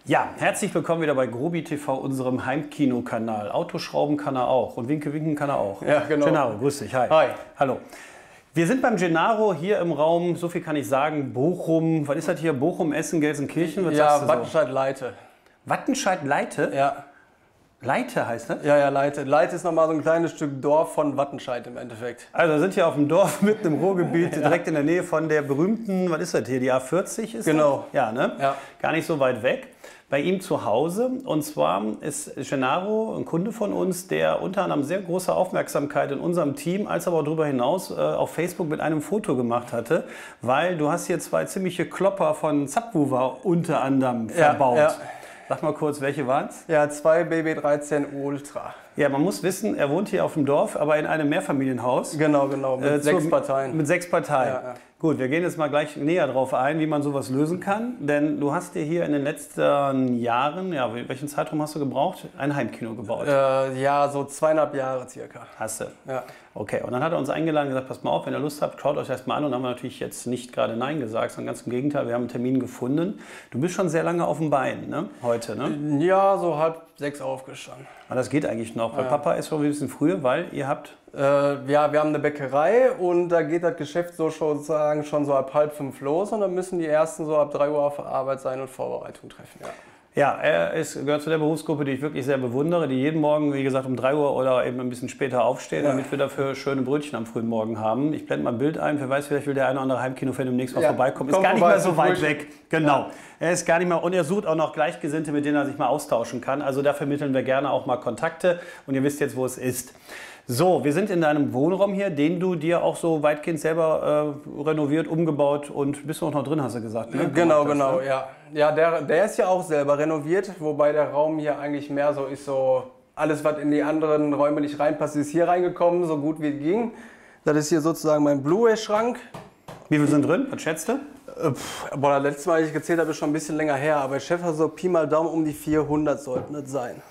Ja, herzlich willkommen wieder bei Grobi TV, unserem Heimkino-Kanal. Autoschrauben kann er auch und Winke winken kann er auch. Ja, genau. Gennaro, grüß dich. Hi. Hi. Hallo. Wir sind beim Gennaro hier im Raum, so viel kann ich sagen, Bochum. Was ist das hier? Bochum, Essen, Gelsenkirchen? Was sagst du so? Wattenscheid-Leite. Wattenscheid-Leite? Ja. Leite heißt das? Ja, Leite. Leite ist nochmal so ein kleines Stück Dorf von Wattenscheid im Endeffekt. Also wir sind hier auf dem Dorf mitten im Ruhrgebiet, direkt in der Nähe von der berühmten, was ist das hier, die A40 ist Genau. das? Ja, ne? Ja. Gar nicht so weit weg. Bei ihm zu Hause. Und zwar ist Gennaro ein Kunde von uns, der unter anderem sehr große Aufmerksamkeit in unserem Team, als aber auch darüber hinaus auf Facebook mit einem Foto gemacht hatte, weil du hast hier zwei ziemliche Klopper von Subwoofer unter anderem verbaut. Ja. Sag mal kurz, welche waren es? Ja, 2 BB13 Ultra. Ja, man muss wissen, er wohnt hier auf dem Dorf, aber in einem Mehrfamilienhaus. Genau, mit 6 Parteien. Mit 6 Parteien. Ja. Gut, wir gehen jetzt mal gleich näher drauf ein, wie man sowas lösen kann. Denn du hast dir hier in den letzten Jahren, ja, welchen Zeitraum hast du gebraucht? Ein Heimkino gebaut. Ja, so 2,5 Jahre circa. Hast du? Ja. Okay, und dann hat er uns eingeladen und gesagt, passt mal auf, wenn ihr Lust habt, schaut euch das mal an. Und haben wir natürlich jetzt nicht gerade Nein gesagt, sondern ganz im Gegenteil, wir haben einen Termin gefunden. Du bist schon sehr lange auf dem Bein, ne? Heute, ne? Ja, so 5:30 aufgestanden. Aber das geht eigentlich noch, weil Papa ist schon ein bisschen früher, weil ihr habt... Ja, wir haben eine Bäckerei und da geht das Geschäft so sozusagen schon so ab 4:30 los und dann müssen die Ersten so ab 3 Uhr auf der Arbeit sein und Vorbereitung treffen. Ja. Ja, gehört zu der Berufsgruppe, die ich wirklich sehr bewundere, die jeden Morgen, wie gesagt, um 3 Uhr oder eben ein bisschen später aufstehen, damit wir dafür schöne Brötchen am frühen Morgen haben. Ich blende mal ein Bild ein, wer weiß, vielleicht will der eine oder andere Heimkino-Fan demnächst mal vorbeikommen. Ist gar nicht mehr so weit weg. Genau. Er ist gar nicht mehr, und er sucht auch noch Gleichgesinnte, mit denen er sich mal austauschen kann. Also da vermitteln wir gerne auch mal Kontakte und ihr wisst jetzt, wo es ist. So, wir sind in deinem Wohnraum hier, den du dir auch so weitgehend selber renoviert, umgebaut und bist du auch noch drin, hast du gesagt. Ne? Genau, ja. Ja, der ist ja auch selber renoviert, wobei der Raum hier eigentlich mehr so ist, so alles, was in die anderen Räume nicht reinpasst, ist hier reingekommen, so gut wie es ging. Das ist hier sozusagen mein Blu-ray-Schrank. Wie viel sind drin? Was schätzt du? Boah, das letzte Mal, als ich gezählt habe, ist schon ein bisschen länger her, aber ich schätze so Pi mal Daumen um die 400 sollten das sein.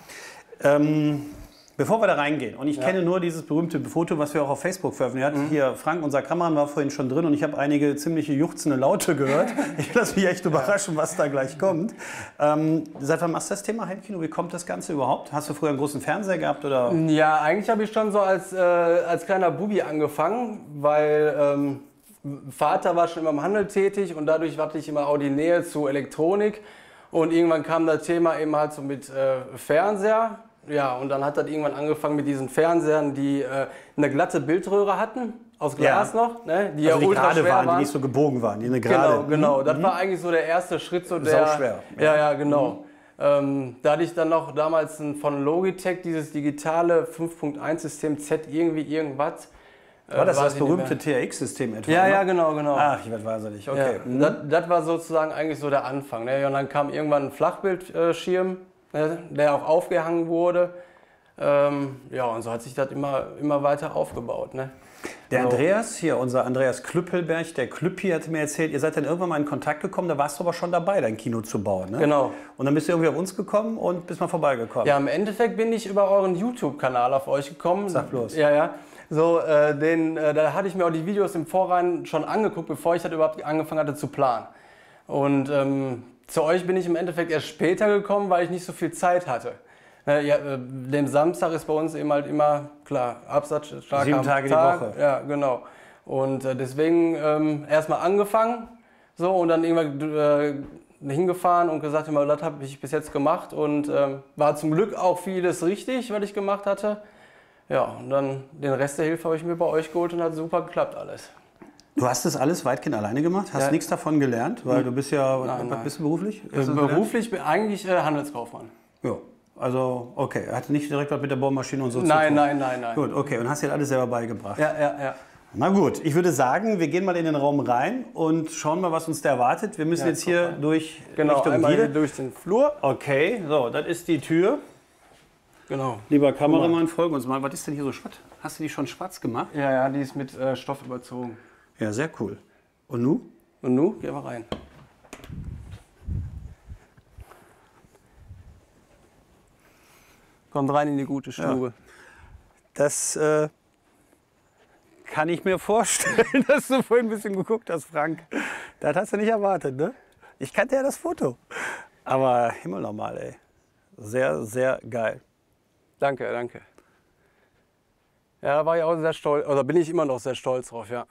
Bevor wir da reingehen, und ich kenne nur dieses berühmte Foto, was wir auch auf Facebook veröffentlicht haben. Hier, Frank, unser Kameramann, war vorhin schon drin und ich habe einige ziemliche juchzende Laute gehört. Ich lasse mich echt überraschen, was da gleich kommt. Seit wann machst du das Thema Heimkino? Wie kommt das Ganze überhaupt? Hast du früher einen großen Fernseher gehabt? Oder? Ja, eigentlich habe ich schon so als kleiner Bubi angefangen, weil Vater war schon immer im Handel tätig und dadurch hatte ich immer auch die Nähe zu Elektronik. Und irgendwann kam das Thema eben halt so mit Fernseher. Ja, und dann hat das irgendwann angefangen mit diesen Fernsehern, die eine glatte Bildröhre hatten, aus Glas noch, ne, die also ja ultra schwer waren. Die nicht so gebogen waren, die eine gerade. Genau. Das war eigentlich so der erste Schritt. So der schwer. Ja, genau. Da hatte ich dann noch damals von Logitech dieses digitale 5.1-System Z irgendwas. War das berühmte TRX-System etwa? Ja, genau. Ach, ich werde wahnsinnig. Okay. Ja, das war sozusagen eigentlich so der Anfang. Ne? Und dann kam irgendwann ein Flachbildschirm, der auch aufgehangen wurde. Ja, und so hat sich das immer weiter aufgebaut. Ne? Der Andreas, hier, unser Andreas Klüppelberg, der Klüppi, hat mir erzählt, ihr seid dann irgendwann mal in Kontakt gekommen, da warst du aber schon dabei, dein Kino zu bauen. Ne? Genau. Und dann bist du irgendwie auf uns gekommen und bist mal vorbeigekommen. Ja, im Endeffekt bin ich über euren YouTube-Kanal auf euch gekommen. Sag bloß. Ja. So, da hatte ich mir auch die Videos im Vorrein schon angeguckt, bevor ich das überhaupt angefangen hatte zu planen. Und zu euch bin ich im Endeffekt erst später gekommen, weil ich nicht so viel Zeit hatte. Dem Samstag ist bei uns eben halt immer, klar, Absatz stark 7 Tage die Woche. Ja, genau. Und deswegen erstmal angefangen, so, und dann irgendwann hingefahren und gesagt, immer, das habe ich bis jetzt gemacht. Und war zum Glück auch vieles richtig, was ich gemacht hatte. Ja, und dann den Rest der Hilfe habe ich mir bei euch geholt und hat super geklappt alles. Du hast das alles weitgehend alleine gemacht? Hast nichts davon gelernt? Weil du bist ja, was bist du beruflich? Beruflich bin ich eigentlich Handelskaufmann. Ja, also okay. Er hatte nicht direkt was mit der Bohrmaschine und so zu tun? Nein. Gut, okay. Und hast dir alles selber beigebracht? Ja. Na gut, ich würde sagen, wir gehen mal in den Raum rein und schauen mal, was uns da erwartet. Wir müssen jetzt hier durch Richtung einmal Gier. hier durch den Flur. Okay, so, das ist die Tür. Genau. Lieber Kameramann, folge uns mal. Was ist denn hier so schwarz? Hast du die schon schwarz gemacht? Ja, die ist mit Stoff überzogen. Ja, sehr cool. Und nu? Und nu? Gehen wir rein. Kommt rein in die gute Stube. Ja. Das kann ich mir vorstellen, dass du vorhin ein bisschen geguckt hast, Frank. Das hast du nicht erwartet, ne? Ich kannte ja das Foto. Aber himmelnormal, ey. Sehr, sehr geil. Danke, danke. Ja, da war ich auch sehr stolz, oder bin ich immer noch sehr stolz drauf, ja.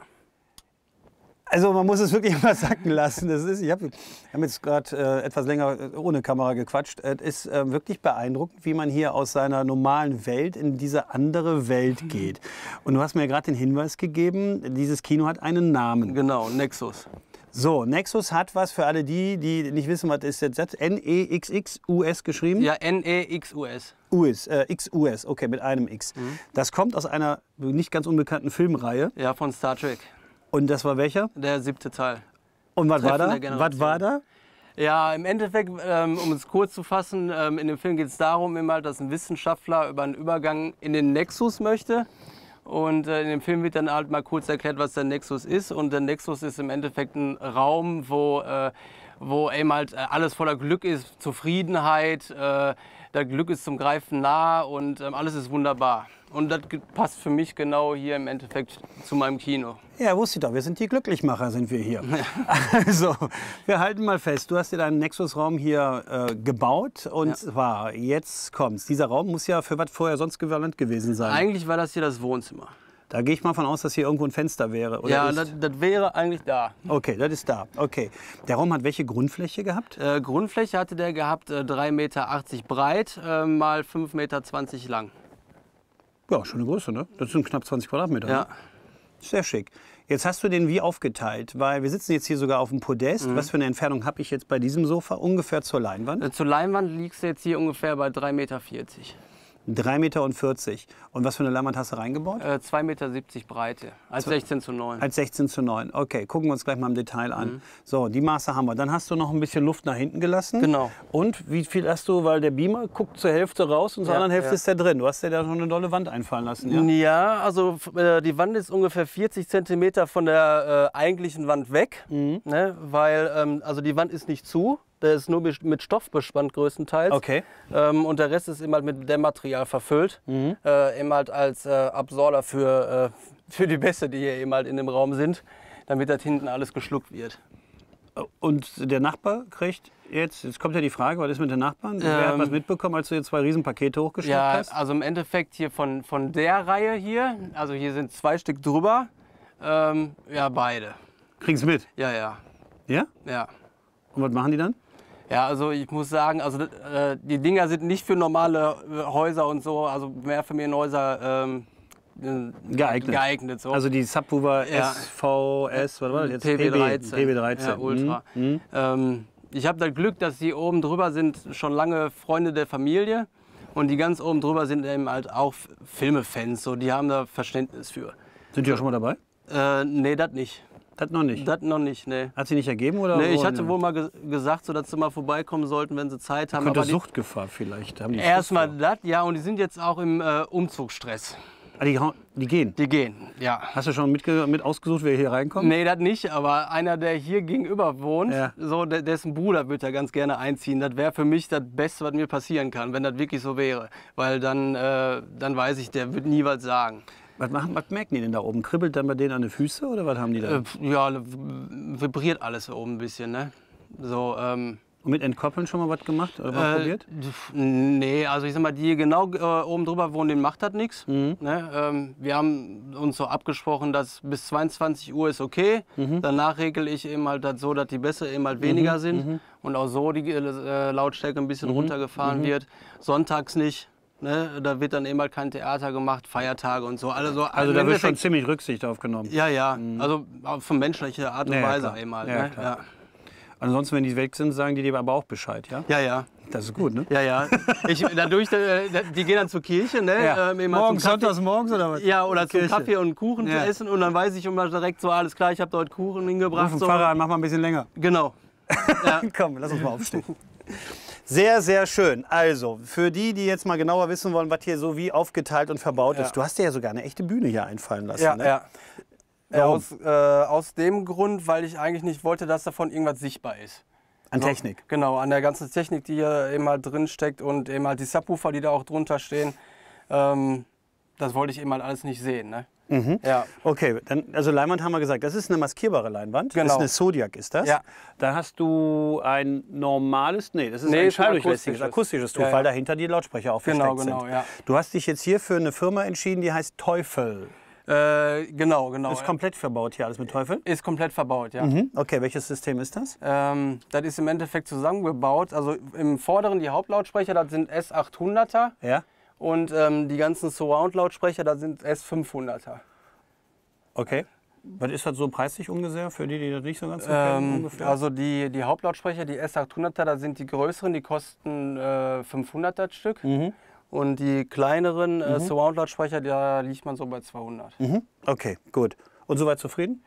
Also man muss es wirklich mal sacken lassen. Wir haben jetzt gerade etwas länger ohne Kamera gequatscht. Es ist wirklich beeindruckend, wie man hier aus seiner normalen Welt in diese andere Welt geht. Und du hast mir ja gerade den Hinweis gegeben, dieses Kino hat einen Namen. Genau, Nexus. So, Nexus hat was für alle die nicht wissen, was ist jetzt N-E-X-X-U-S geschrieben? Ja, N-E-X-U-S. X-U-S, okay, mit einem X. Das kommt aus einer nicht ganz unbekannten Filmreihe. Ja, von Star Trek. Und das war welcher? Der 7. Teil. Und was war Treffen da? der Generation. Was war da? Ja, im Endeffekt, um es kurz zu fassen, in dem Film geht es darum, dass ein Wissenschaftler über einen Übergang in den Nexus möchte. Und in dem Film wird dann halt mal kurz erklärt, was der Nexus ist. Und der Nexus ist im Endeffekt ein Raum, wo eben halt alles voller Glück ist, Zufriedenheit, das Glück ist zum Greifen nah und alles ist wunderbar. Und das passt für mich genau hier im Endeffekt zu meinem Kino. Ja, wusste ich doch. Wir sind die Glücklichmacher, sind wir hier. Also, wir halten mal fest. Du hast dir deinen Nexus-Raum hier gebaut. Und zwar, jetzt kommt's. Dieser Raum muss ja für was vorher sonst gewarnt gewesen sein. Eigentlich war das hier das Wohnzimmer. Da gehe ich mal von aus, dass hier irgendwo ein Fenster wäre. Oder ja, das wäre eigentlich da. Okay, das ist da. Okay. Der Raum hat welche Grundfläche gehabt? Grundfläche hatte der gehabt 3,80 Meter breit, mal 5,20 Meter lang. Ja, schöne Größe, ne? Das sind knapp 20 Quadratmeter. Ja. Ne? Sehr schick. Jetzt hast du den wie aufgeteilt? Weil wir sitzen jetzt hier sogar auf dem Podest. Was für eine Entfernung habe ich jetzt bei diesem Sofa ungefähr zur Leinwand? Zur Leinwand liegst du jetzt hier ungefähr bei 3,40 Meter. 3,40 Meter. Und was für eine Leinwand hast du reingebaut? 2,70 Meter Breite, als 16:9. Als 16:9. Okay, gucken wir uns gleich mal im Detail an. So, die Maße haben wir. Dann hast du noch ein bisschen Luft nach hinten gelassen. Genau. Und wie viel hast du, weil der Beamer guckt zur Hälfte raus und zur anderen Hälfte ist der drin. Du hast dir da schon eine dolle Wand einfallen lassen, ja? Ja, also die Wand ist ungefähr 40 Zentimeter von der eigentlichen Wand weg. Ne? Weil also die Wand ist nicht zu. Der ist nur mit Stoff bespannt größtenteils. Okay. Und der Rest ist eben halt mit Dämmmaterial verfüllt. Eben halt als Absorber für die Bässe, die hier eben halt in dem Raum sind, damit das hinten alles geschluckt wird. Und der Nachbar kriegt jetzt kommt ja die Frage, was ist mit den Nachbarn? Wer hat was mitbekommen, als du hier 2 Riesenpakete hochgeschleppt hast? Ja, also im Endeffekt hier von der Reihe hier, also hier sind 2 Stück drüber, ja beide. Kriegen's mit? Ja, ja. Ja? Ja. Und was machen die dann? Ja, also ich muss sagen, also die Dinger sind nicht für normale Häuser und so, also Mehrfamilienhäuser geeignet so. Also die Subwoofer SVS, was war das jetzt? PW13. PW13. Ja, Ultra. Ich habe das Glück, dass die oben drüber sind schon lange Freunde der Familie und die ganz oben drüber sind eben halt auch Filmefans, so, die haben da Verständnis für. Sind die auch schon mal dabei? Nee, das nicht. Das noch nicht? Das noch nicht, nee. Hat sie nicht ergeben? Oder nee, ich hatte wohl mal gesagt, so, dass sie mal vorbeikommen sollten, wenn sie Zeit haben. Könnte Suchtgefahr vielleicht. Erstmal das, ja, und die sind jetzt auch im Umzugsstress. Ah, die gehen? Die gehen, ja. Hast du schon mit ausgesucht, wer hier reinkommt? Nee, das nicht, aber einer, der hier gegenüber wohnt, so, dessen Bruder würde da ganz gerne einziehen. Das wäre für mich das Beste, was mir passieren kann, wenn das wirklich so wäre. Weil dann weiß ich, der wird nie was sagen. Was merken die denn da oben? Kribbelt dann bei denen an den Füßen oder was haben die da? Ja, vibriert alles hier oben ein bisschen, ne? So, und mit Entkoppeln schon mal was gemacht oder was probiert? Nee, also ich sag mal, die genau oben drüber wohnen, denen macht das nichts. Ne? Wir haben uns so abgesprochen, dass bis 22 Uhr ist okay. Danach regel ich eben halt das so, dass die Bässe eben halt weniger sind und auch so die Lautstärke ein bisschen runtergefahren wird. Sonntags nicht. Ne, da wird dann eben halt kein Theater gemacht, Feiertage und so. Also da wird schon ziemlich Rücksicht aufgenommen. Ja, ja. Also von menschlicher Art und Weise eben halt. Ja, ne? Ja. Ansonsten, wenn die weg sind, sagen die dir aber auch Bescheid, ja? Ja, ja. Das ist gut, ne? Ja, ja. Die gehen dann zur Kirche, ne? Ja. Morgens, sonntags morgens oder was? Ja, oder zum Kaffee und Kuchen zu essen. Und dann weiß ich immer direkt so, alles klar, ich habe dort Kuchen hingebracht. Ruf den Pfarrer an, mach mal ein bisschen länger. Genau. Ja. Komm, lass uns mal aufstehen. Sehr, sehr schön. Also, für die jetzt mal genauer wissen wollen, was hier so wie aufgeteilt und verbaut ist. Du hast dir ja sogar eine echte Bühne hier einfallen lassen, ja, ne? Ja. Aus dem Grund, weil ich eigentlich nicht wollte, dass davon irgendwas sichtbar ist. An Technik? Genau, an der ganzen Technik, die hier eben halt drin steckt und eben halt die Subwoofer, die da auch drunter stehen. das wollte ich eben halt alles nicht sehen. Ne? Ja. Okay, dann, also Leinwand haben wir gesagt, das ist eine maskierbare Leinwand. Genau. Das ist eine Zodiac, ist das? Ja. Da hast du ein normales, das ist ein schalldurchlässiges, akustisches Tuch, weil dahinter die Lautsprecher auch versteckt sind. Ja. Du hast dich jetzt hier für eine Firma entschieden, die heißt Teufel. Genau. Ist komplett verbaut hier alles mit Teufel? Ist komplett verbaut, ja. Okay, welches System ist das? Das ist im Endeffekt zusammengebaut. Also im vorderen die Hauptlautsprecher, das sind S800er. Ja. Und die ganzen Surround-Lautsprecher, das sind S500er. Okay. Was ist das so preislich ungefähr für die das nicht so ganz so kennen? Ungefähr? Also die Hauptlautsprecher, die S800er, das sind die größeren, die kosten 500 das Stück. Und die kleineren Surround-Lautsprecher, da liegt man so bei 200. Okay, gut. Und soweit zufrieden?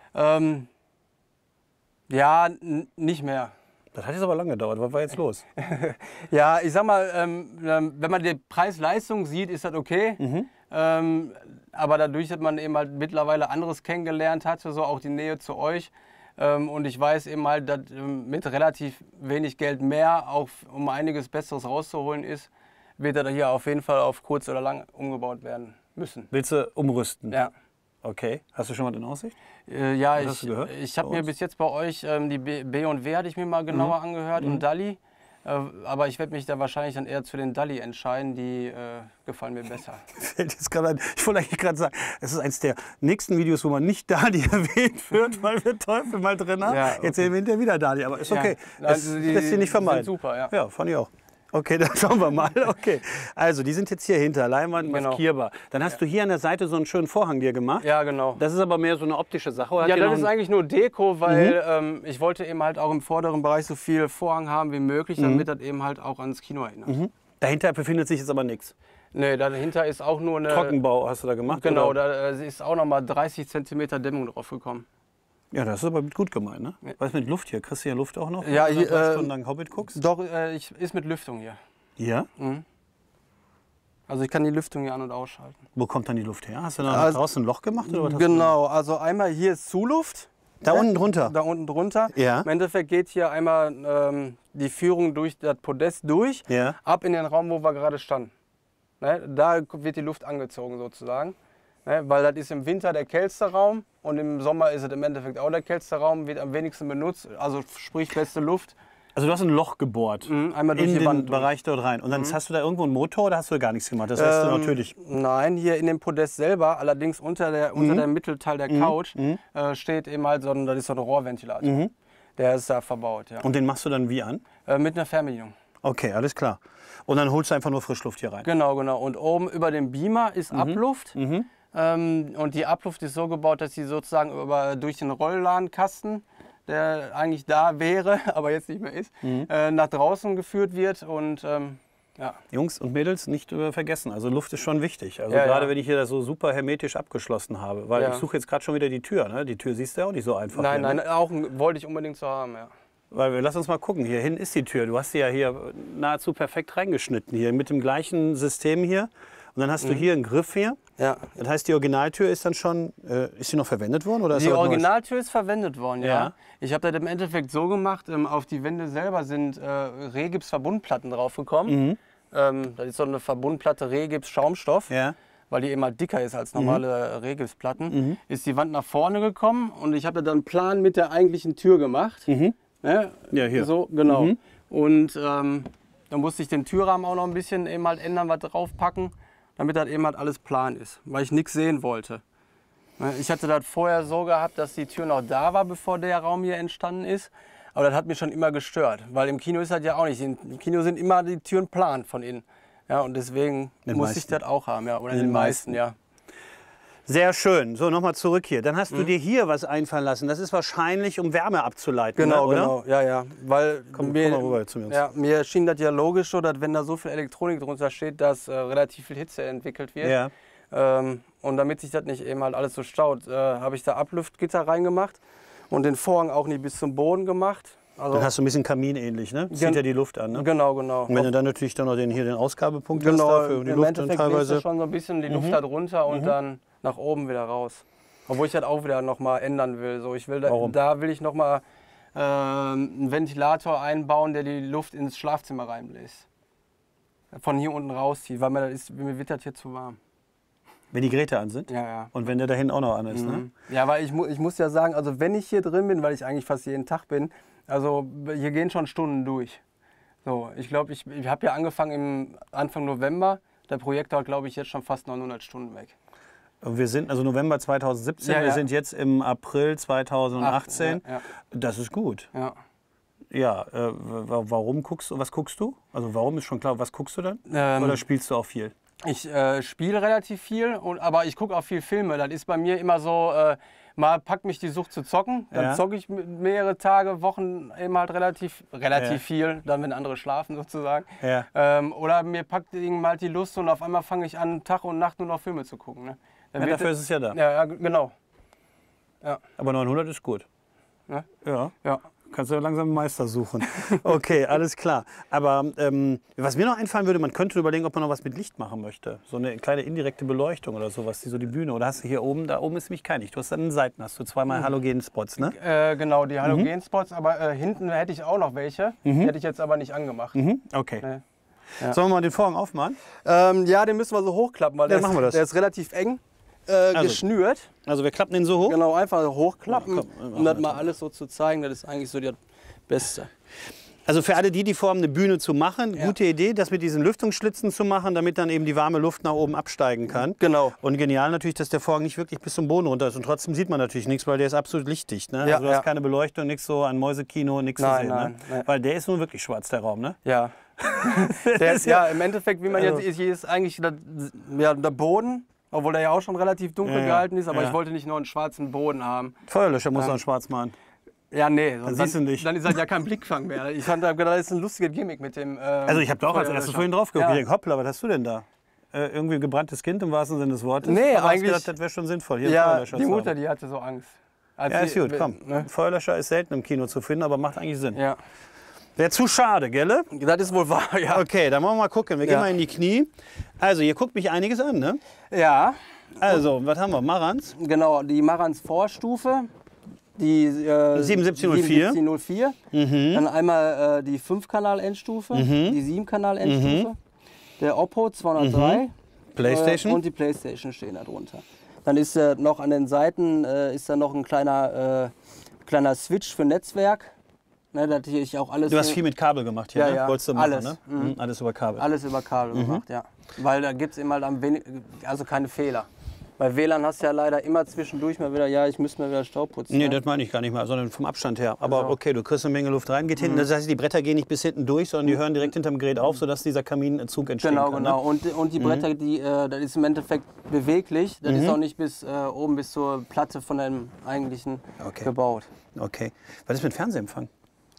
Ja, nicht mehr. Das hat jetzt aber lange gedauert. Was war jetzt los? Ja, ich sag mal, wenn man die Preis-Leistung sieht, ist das okay. Aber dadurch, dass man eben halt mittlerweile anderes kennengelernt hatte, so auch die Nähe zu euch. Und ich weiß eben halt, dass mit relativ wenig Geld mehr auch um einiges Besseres rauszuholen ist, wird er hier auf jeden Fall auf kurz oder lang umgebaut werden müssen. Willst du umrüsten? Ja. Okay. Hast du schon mal in Aussicht? Ja, hast du gehört ich habe bei mir uns? bis jetzt bei euch die B&W hatte ich mir mal genauer angehört und Dalli. Aber ich werde mich da wahrscheinlich dann eher zu den Dalli entscheiden, die gefallen mir besser. Fällt jetzt gerade ein. Ich wollte eigentlich gerade sagen, es ist eins der nächsten Videos, wo man nicht Dalli erwähnt wird, weil wir Teufel mal drin haben. Ja, okay. Jetzt sehen wir hinterher wieder Dalli, aber ist okay. Ja, Das lässt sich nicht vermeiden. Sind super, ja. Ja, fand ich auch. Okay, dann schauen wir mal. Okay, also die sind jetzt hier hinter, Leinwand, Genau. maskierbar. Dann hast du hier an der Seite so einen schönen Vorhang dir gemacht. Ja, genau. Das ist aber mehr so eine optische Sache. Oder Ja, hat die das noch ist eigentlich nur Deko, weil ich wollte eben halt auch im vorderen Bereich so viel Vorhang haben wie möglich, damit das eben halt auch ans Kino erinnert. Dahinter befindet sich jetzt aber nichts. Nee, dahinter ist auch nur eine... Trockenbau hast du da gemacht? Genau, oder? da ist auch noch mal 30 cm Dämmung drauf gekommen. Ja, das ist aber gut gemeint, ne? Was mit Luft hier? Kriegst du hier Luft auch noch? Ja, wenn du hier, 3 Stunden lang Hobbit guckst? Doch, ist mit Lüftung hier. Ja? Also ich kann die Lüftung hier an- und ausschalten. Wo kommt dann die Luft her? Hast du da draußen ein Loch gemacht? Oder was hast Genau, also einmal hier ist Zuluft. du da unten drunter? Da unten drunter. Ja. Im Endeffekt geht hier einmal die Führung durch das Podest durch, Ja. ab in den Raum, wo wir gerade standen. Ne? Da wird die Luft angezogen sozusagen. Ne? Weil das ist im Winter der kälteste Raum und im Sommer ist es im Endeffekt auch der kälteste Raum, wird am wenigsten benutzt, also sprich beste Luft. Also du hast ein Loch gebohrt Einmal durch in die den Wand durch. Bereich dort rein. Und dann hast du da irgendwo einen Motor oder hast du gar nichts gemacht? Das heißt natürlich. Nein, hier in dem Podest selber, allerdings unter dem Mittelteil der Couch, steht eben halt das ist so ein Rohrventilator. Der ist da verbaut, ja. Und den machst du dann wie an? Mit einer Fernbedienung. Okay, alles klar. Und dann holst du einfach nur Frischluft hier rein. Genau. Und oben über dem Beamer ist Abluft. Und die Abluft ist so gebaut, dass sie sozusagen durch den Rollladenkasten, der eigentlich da wäre, aber jetzt nicht mehr ist, nach draußen geführt wird. Und ja. Jungs und Mädels, nicht vergessen, also Luft ist schon wichtig. Also Ja, gerade ja. wenn ich hier das so super hermetisch abgeschlossen habe. Weil Ja. ich suche jetzt gerade schon wieder die Tür. Ne? Die Tür siehst du ja auch nicht so einfach. Nein, hier, nein, ne? auch wollte ich unbedingt so haben, ja. Weil lass uns mal gucken, hier hinten ist die Tür. Du hast sie ja hier nahezu perfekt reingeschnitten hier mit dem gleichen System hier. Und dann hast du hier einen Griff hier. Ja. Das heißt, die Originaltür ist dann schon, ist die noch verwendet worden? Oder ist Die das was Neues? Originaltür ist verwendet worden, ja. Ja. Ich habe das im Endeffekt so gemacht, auf die Wände selber sind Rehgips-Verbundplatten draufgekommen. Das ist so eine Verbundplatte Rehgips-Schaumstoff. Ja. Weil die eben halt dicker ist als normale Rehgipsplatten, ist die Wand nach vorne gekommen und ich habe dann einen Plan mit der eigentlichen Tür gemacht. Ne? Ja, hier. So, genau. Und dann musste ich den Türrahmen auch noch ein bisschen eben halt ändern, was draufpacken, damit das eben halt alles plan ist, weil ich nichts sehen wollte. Ne? Ich hatte das vorher so gehabt, dass die Tür noch da war, bevor der Raum hier entstanden ist. Aber das hat mich schon immer gestört, weil im Kino ist das ja auch nicht. Im Kino sind immer die Türen plan von innen. Ja, und deswegen muss ich das auch haben, ja. Oder in den meisten, ja. Sehr schön. So, nochmal zurück hier. Dann hast du dir hier was einfallen lassen. Das ist wahrscheinlich, um Wärme abzuleiten, Genau, ne? Oder? genau. Ja, ja. Weil Komm mal rüber zu mir. ja, mir schien das ja logisch so, dass wenn da so viel Elektronik drunter steht, dass relativ viel Hitze entwickelt wird. Ja. Und damit sich das nicht eben halt alles so staut, habe ich da Ablüftgitter reingemacht und den Vorhang auch nicht bis zum Boden gemacht. Also, Dann hast du ein bisschen kaminähnlich, ne? Zieht ja die Luft an, ne? Genau. Und wenn du dann natürlich dann noch den Ausgabepunkt hast Genau, dafür, die im Luft dann Endeffekt nimmst du teilweise. schon so ein bisschen die Luft da drunter und dann nach oben wieder raus. Obwohl ich das auch wieder noch mal ändern will. So, ich will Warum? Da will ich noch mal einen Ventilator einbauen, der die Luft ins Schlafzimmer reinbläst. Von hier unten rauszieht, weil mir wird das hier zu warm. Wenn die Geräte an sind? Ja, ja. Und wenn der da hinten auch noch an ist, ne? Ja, weil ich muss ja sagen, also wenn ich hier drin bin, weil ich eigentlich fast jeden Tag bin, also hier gehen schon Stunden durch. So, ich glaube, ich habe ja angefangen im Anfang November. Der Projektor hat, glaube ich, jetzt schon fast 900 Stunden weg. Und wir sind also November 2017, Ja, wir ja. sind jetzt im April 2018. Ja. Das ist gut. Ja. Ja, warum was guckst du? Also warum ist schon klar, was guckst du dann? Oder spielst du auch viel? Ich spiele relativ viel, aber ich gucke auch viel Filme. Das ist bei mir immer so, mal packt mich die Sucht zu zocken, dann Ja. zocke ich mehrere Tage, Wochen eben halt relativ viel, dann wenn andere schlafen sozusagen. Ja. Oder mir packt mal die Lust und auf einmal fange ich an, Tag und Nacht nur noch Filme zu gucken. Ne? Dann Ja, wird dafür ist es ja da. Ja, genau. Ja. Aber 900 ist gut. Ne? Ja. Ja. Kannst du ja langsam einen Meister suchen. Okay, alles klar. Aber was mir noch einfallen würde, man könnte überlegen, ob man noch was mit Licht machen möchte. So eine kleine indirekte Beleuchtung oder sowas, so die Bühne. Oder hast du hier oben, da oben ist nämlich kein Licht. Du hast an den Seiten, hast du zweimal Halogenspots, ne? Genau, die Halogenspots, aber hinten hätte ich auch noch welche. Die hätte ich jetzt aber nicht angemacht. Okay. Ne? Ja. Sollen wir mal den Vorhang aufmachen? Ja, den müssen wir so hochklappen, weil Ja, machen wir das. der ist relativ eng geschnürt. Also wir klappen den so hoch. Genau, einfach hochklappen, Ja, komm, um das mal alles so zu zeigen. Das ist eigentlich so das Beste. Also für alle die vorhaben, eine Bühne zu machen, gute Idee, das mit diesen Lüftungsschlitzen zu machen, damit dann eben die warme Luft nach oben absteigen kann. Genau. Und genial natürlich, dass der Vorhang nicht wirklich bis zum Boden runter ist. Und trotzdem sieht man natürlich nichts, weil der ist absolut lichtdicht. Ne? Ja, Also du hast ja. keine Beleuchtung, nichts so ein Mäusekino, nichts zu sehen. Nein, Ne? nein. Weil der ist nun wirklich schwarz, der Raum. Ne? Ja. ist Ja, im Endeffekt, wie man Also- jetzt hier ist eigentlich der Boden, obwohl der ja auch schon relativ dunkel Ja, gehalten ist, aber ja. ich wollte nicht nur einen schwarzen Boden haben. Feuerlöscher muss man schwarz machen. Ja, nee, siehst du nicht. dann ist halt ja kein Blickfang mehr. Ich fand, das ist ein lustiges Gimmick mit dem. Also ich habe da auch als erstes vorhin drauf geguckt. Ja. Ich denk, hoppla, was hast du denn da? Irgendwie gebranntes Kind im wahrsten Sinne des Wortes. Nee, aber hast eigentlich- gedacht, das wäre schon sinnvoll. Hier einen Ja, Feuerlöscher die zu Mutter, haben. die hatte so Angst. Als Ja, ist sie- gut, komm. Ne? Feuerlöscher ist selten im Kino zu finden, aber macht eigentlich Sinn. Ja. Wäre zu schade, gell? Das ist wohl wahr, ja. Okay, dann wollen wir mal gucken. Wir gehen Ja. mal in die Knie. Also, hier guckt mich einiges an, ne? Ja, Also, was haben wir? Marantz? genau, die Marantz Vorstufe, die 7704. 7704. Dann einmal die 5-Kanal-Endstufe, die 7-Kanal-Endstufe, der Oppo 203 PlayStation? und die PlayStation stehen da drunter. Dann ist noch an den Seiten ist da noch ein kleiner Switch für Netzwerk. Ne, da hatte ich auch alles. Du hast viel mit Kabel gemacht hier, Ja, ne? ja. Wolltest du machen, Alles. ne? Alles über Kabel. Alles über Kabel gemacht, ja. Weil da gibt es eben halt also keine Fehler. Bei WLAN hast du ja leider immer zwischendurch mal wieder, ja, ich müsste mal wieder Staub putzen. Nee, ne? das meine ich gar nicht mal, sondern vom Abstand her. Aber Also. okay, du kriegst eine Menge Luft rein, geht hinten. Das heißt, die Bretter gehen nicht bis hinten durch, sondern die hören direkt hinterm Gerät auf, sodass dieser Kaminzug entstehen Genau, kann. genau. Und die Bretter, das ist im Endeffekt beweglich. Das ist auch nicht bis oben bis zur Platte von dem eigentlichen Okay. gebaut. Ne? Okay. Was ist mit Fernsehempfang?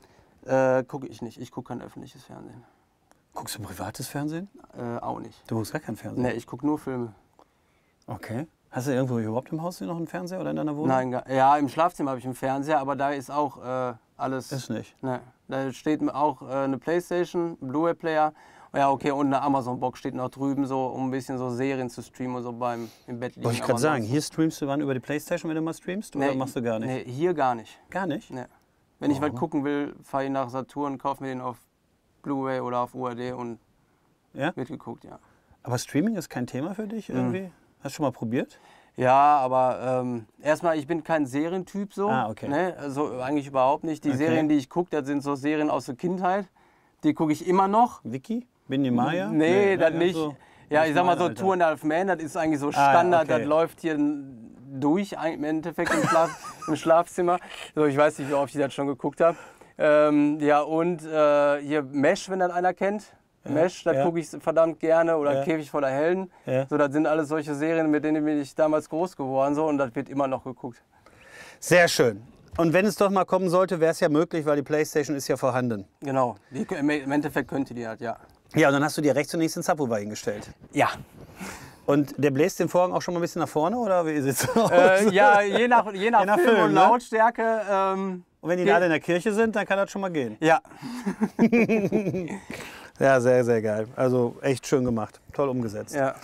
Gucke ich nicht. Ich gucke kein öffentliches Fernsehen. Guckst du privates Fernsehen? Auch nicht. Du guckst gar kein Fernsehen? Nee, ich gucke nur Filme. Okay. Hast du irgendwo überhaupt im Haus noch einen Fernseher oder in deiner Wohnung? Nein, ja, im Schlafzimmer habe ich einen Fernseher, aber da ist auch alles. Ist nicht. Ne, da steht auch eine Playstation, ein Blu-ray-Player. Ja, okay, und eine Amazon-Box steht noch drüben, so, um ein bisschen so Serien zu streamen und so im Bett liegen. Wollte ich Aber gerade sagen, ansonsten- hier streamst du wann über die Playstation, wenn du mal streamst? Oder machst du gar nicht? Nee, hier gar nicht. Gar nicht? Nee. Wenn ich was gucken will, fahre ich nach Saturn, kaufe mir den auf Blu-ray oder auf UHD und Ja? wird geguckt, ja. Aber Streaming ist kein Thema für dich irgendwie? Hast du schon mal probiert? Ja, aber erstmal, ich bin kein Serientyp so. Ah, okay. Ne? Also eigentlich überhaupt nicht. Die Okay. Serien, die ich gucke, das sind so Serien aus der Kindheit. Die gucke ich immer noch. Wiki? Bindi Maya? Nee, das ja, nicht. so. Ja, Das ich sag mal ist so mein Alter. Two and a Half Men, das ist eigentlich so ja, Standard, okay. das läuft hier durch im Endeffekt im Schlafzimmer. So, ich weiß nicht, wie oft ich das schon geguckt habe. Ja, und hier Mesh, wenn das einer kennt. Mesh, das ja. gucke ich verdammt gerne. Oder Ja. Käfig voller Helden. Ja. So, das sind alles solche Serien, mit denen bin ich damals groß geworden. So, und das wird immer noch geguckt. Sehr schön. Und wenn es doch mal kommen sollte, wäre es ja möglich, weil die Playstation ist ja vorhanden. Genau. Im Endeffekt könnte die halt, ja. Ja, und dann hast du dir rechts und links den Subwoofer hingestellt. Ja. Und der bläst den Vorhang auch schon mal ein bisschen nach vorne, oder wie sieht's aus? Ja, je nach nach Film Film, und ne? Lautstärke. Und wenn die geht- alle in der Kirche sind, dann kann das schon mal gehen. Ja. Ja, sehr, sehr geil. Also echt schön gemacht. Toll umgesetzt. Ja.